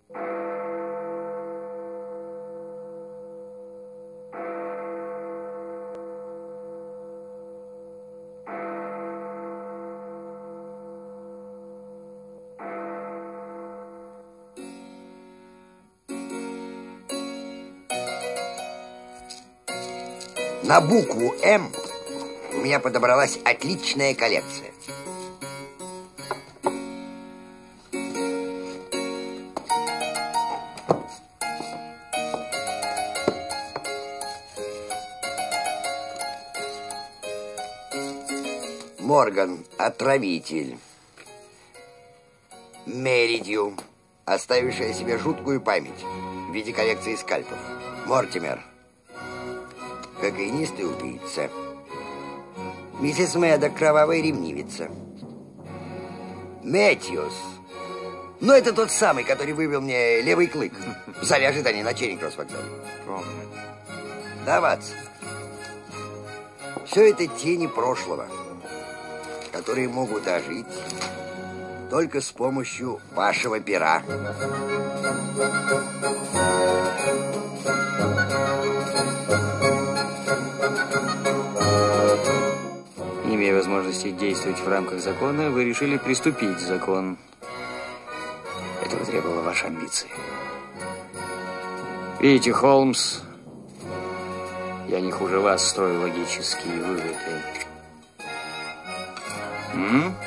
На букву «М» у меня подобралась отличная коллекция. Морган – отравитель. Меридью, оставившая себе жуткую память в виде коллекции скальпов. Мортимер – кокаинист и убийца. Миссис Мэддок – кровавая ревнивица. Мэтьюс. Ну, это тот самый, который вывел мне левый клык. Завяжет они на Черри-Кросс вокзале. Да, Ватсон. Все это тени прошлого, которые могут ожить только с помощью вашего пера. Не имея возможности действовать в рамках закона, вы решили приступить закон. Этого требовала ваша амбиция. Видите, Холмс, я не хуже вас строю логические выводы.